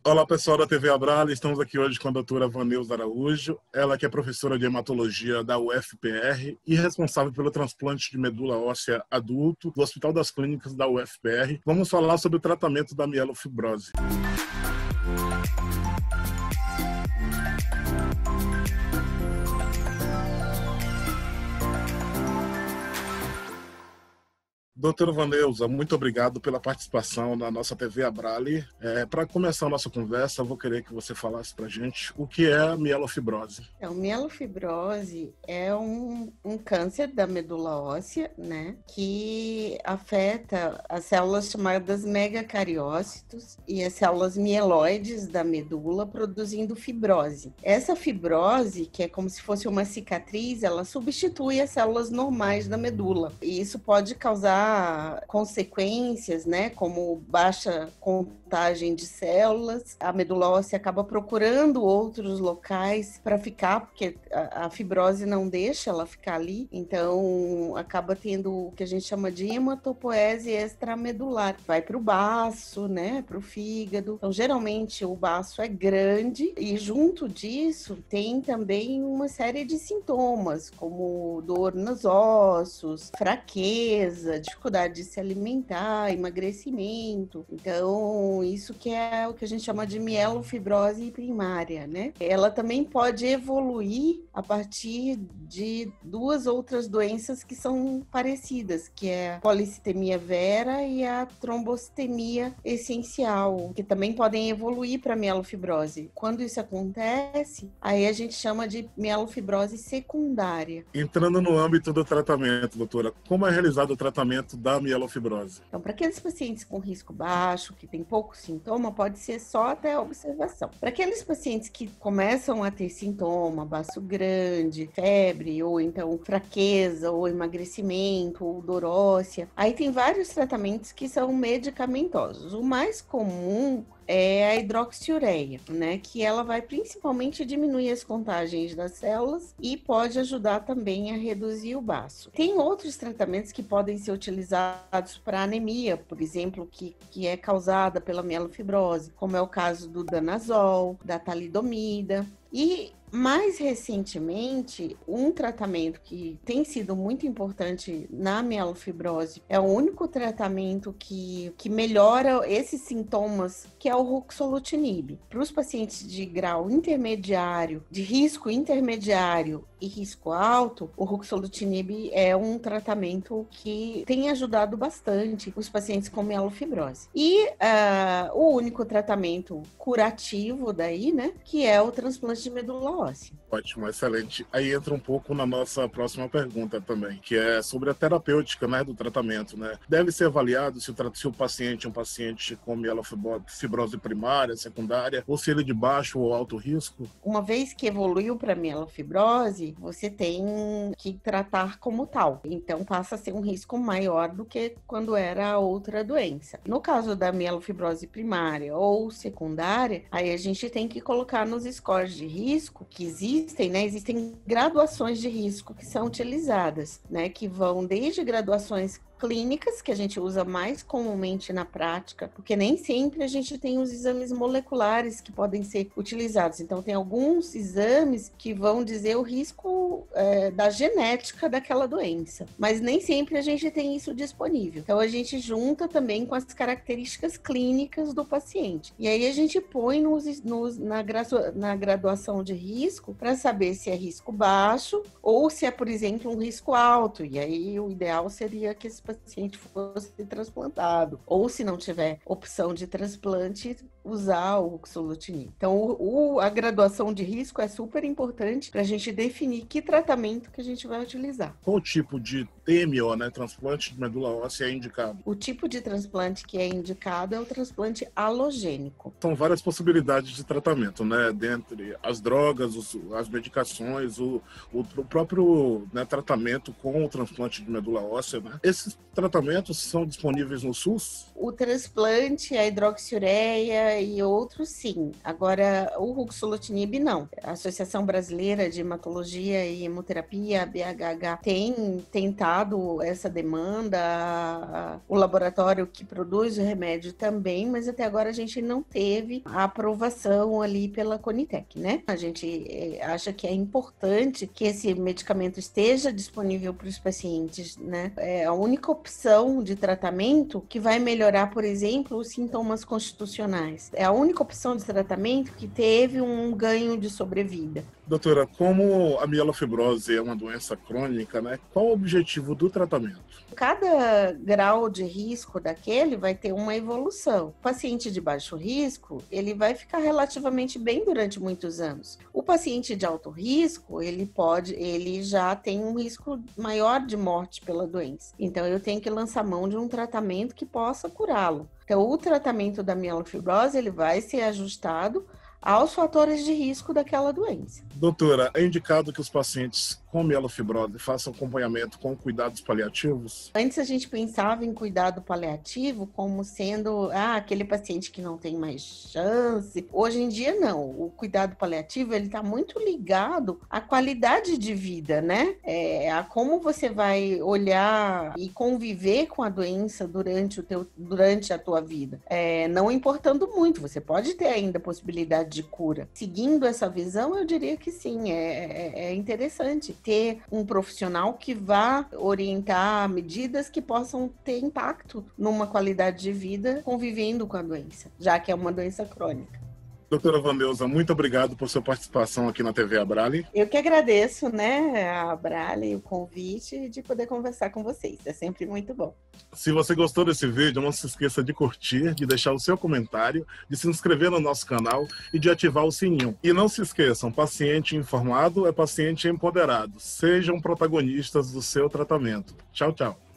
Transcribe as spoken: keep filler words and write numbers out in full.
Olá, pessoal da T V Abrale, estamos aqui hoje com a doutora Vaneuza Araújo, ela que é professora de hematologia da U F P R e responsável pelo transplante de medula óssea adulto do Hospital das Clínicas da U F P R. Vamos falar sobre o tratamento da mielofibrose. Doutora Vaneuza, muito obrigado pela participação na nossa T V Abrale. É, para começar a nossa conversa, eu vou querer que você falasse para a gente o que é a mielofibrose. Então, mielofibrose é um, um câncer da medula óssea, né, que afeta as células chamadas megacariócitos e as células mieloides da medula, produzindo fibrose. Essa fibrose, que é como se fosse uma cicatriz, ela substitui as células normais da medula. E isso pode causar consequências, né, como baixa contagem de células. A medula óssea acaba procurando outros locais para ficar, porque a, a fibrose não deixa ela ficar ali, então acaba tendo o que a gente chama de hematopoese extramedular. Vai para o baço, né, para o fígado. Então, geralmente, o baço é grande e junto disso tem também uma série de sintomas, como dor nos ossos, fraqueza, dificuldade de se alimentar, emagrecimento. Então, isso que é o que a gente chama de mielofibrose primária, né? Ela também pode evoluir a partir de duas outras doenças que são parecidas, que é a policitemia vera e a trombocitemia essencial, que também podem evoluir para mielofibrose. Quando isso acontece, aí a gente chama de mielofibrose secundária. Entrando no âmbito do tratamento, doutora, como é realizado o tratamento da mielofibrose? Então, para aqueles pacientes com risco baixo, que tem pouco sintoma, pode ser só até a observação. Para aqueles pacientes que começam a ter sintoma, baço grande, febre, ou então fraqueza, ou emagrecimento, ou dor óssea, aí tem vários tratamentos que são medicamentosos. O mais comum é a hidroxiureia, né? Que ela vai principalmente diminuir as contagens das células e pode ajudar também a reduzir o baço. Tem outros tratamentos que podem ser utilizados para anemia, por exemplo, que, que é causada pela mielofibrose, como é o caso do danazol, da talidomida. E mais recentemente, um tratamento que tem sido muito importante na mielofibrose é o único tratamento que, que melhora esses sintomas, que é o ruxolutinib. Para os pacientes de grau intermediário, de risco intermediário e risco alto, o ruxolutinib é um tratamento que tem ajudado bastante os pacientes com mielofibrose. E uh, o único tratamento curativo daí, né, que é o transplante de medula óssea. Ótimo, excelente. Aí entra um pouco na nossa próxima pergunta também, que é sobre a terapêutica, né, do tratamento, né? Deve ser avaliado se o, se o paciente é um paciente com mielofibrose primária, secundária, ou se ele é de baixo ou alto risco? Uma vez que evoluiu para mielofibrose, você tem que tratar como tal. Então, passa a ser um risco maior do que quando era outra doença. No caso da mielofibrose primária ou secundária, aí a gente tem que colocar nos scores de risco que existem, né? Existem graduações de risco que são utilizadas, né? Que vão desde graduações clínicas, que a gente usa mais comumente na prática, porque nem sempre a gente tem os exames moleculares que podem ser utilizados. Então, tem alguns exames que vão dizer o risco é, da genética daquela doença, mas nem sempre a gente tem isso disponível. Então, a gente junta também com as características clínicas do paciente. E aí, a gente põe nos, nos, na, gradua, na graduação de risco para saber se é risco baixo ou se é, por exemplo, um risco alto. E aí, o ideal seria que esse paciente fosse transplantado, ou se não tiver opção de transplante, usar o ruxolutinib. Então, o, o, a graduação de risco é super importante para a gente definir que tratamento que a gente vai utilizar. Qual tipo de T M O, né, transplante de medula óssea, é indicado? O tipo de transplante que é indicado é o transplante halogênico. São várias possibilidades de tratamento, né, dentre as drogas, os, as medicações, o, o, o próprio, né, tratamento com o transplante de medula óssea, né? Esses tratamentos são disponíveis no SUS? O transplante, a hidroxiureia mialgia e outros, sim. Agora, o ruxolitinib, não. A Associação Brasileira de Hematologia e Hemoterapia, a B H H, tem tentado essa demanda, o laboratório que produz o remédio também, mas até agora a gente não teve a aprovação ali pela Conitec, né? A gente acha que é importante que esse medicamento esteja disponível para os pacientes, né? É a única opção de tratamento que vai melhorar, por exemplo, os sintomas constitucionais. É a única opção de tratamento que teve um ganho de sobrevida. Doutora, como a mielofibrose é uma doença crônica, né? Qual o objetivo do tratamento? Cada grau de risco daquele vai ter uma evolução. O paciente de baixo risco, ele vai ficar relativamente bem durante muitos anos. O paciente de alto risco, ele pode, ele já tem um risco maior de morte pela doença. Então, eu tenho que lançar mão de um tratamento que possa curá-lo. Então, o tratamento da mielofibrose, ele vai ser ajustado aos fatores de risco daquela doença. Doutora, é indicado que os pacientes com mielofibrose façam acompanhamento com cuidados paliativos? Antes a gente pensava em cuidado paliativo como sendo ah, aquele paciente que não tem mais chance. Hoje em dia não. O cuidado paliativo ele está muito ligado à qualidade de vida, né? É, a como você vai olhar e conviver com a doença durante, o teu, durante a tua vida. É, não importando muito, você pode ter ainda a possibilidade de cura. Seguindo essa visão, eu diria que sim, é, é, é interessante ter um profissional que vá orientar medidas que possam ter impacto numa qualidade de vida convivendo com a doença, já que é uma doença crônica. Doutora Vaneusa, muito obrigado por sua participação aqui na T V Abrale. Eu que agradeço, né, a Abrale, o convite de poder conversar com vocês. É sempre muito bom. Se você gostou desse vídeo, não se esqueça de curtir, de deixar o seu comentário, de se inscrever no nosso canal e de ativar o sininho. E não se esqueçam, paciente informado é paciente empoderado. Sejam protagonistas do seu tratamento. Tchau, tchau.